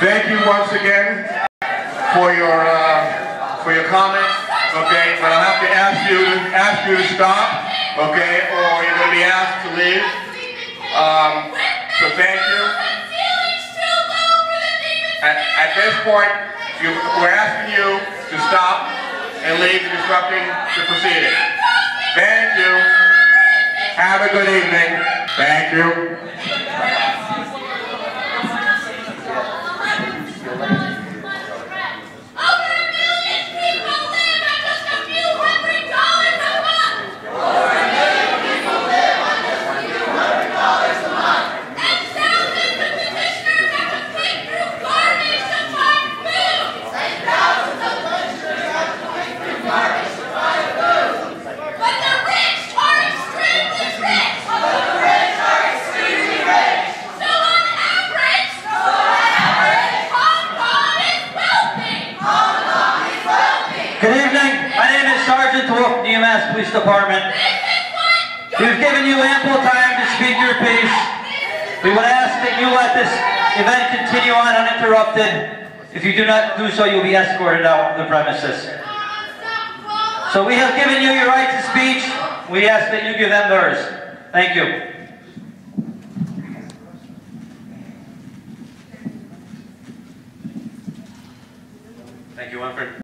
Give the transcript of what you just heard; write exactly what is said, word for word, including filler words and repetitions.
Thank you once again for your uh, for your comments. Okay, but I'll have to ask you to ask you to stop. Okay, or you're going to be asked to leave. Um, so thank you. At, at this point, you, we're asking you to stop and leave, disrupting the proceeding. Thank you. Have a good evening. Thank you. Good evening. My name is Sergeant Wolf of the UMass Police Department. We've given you ample time to speak your piece. We would ask that you let this event continue on uninterrupted. If you do not do so, you'll be escorted out of the premises. So we have given you your right to speech. We ask that you give them theirs. Thank you. Thank you, Winfred.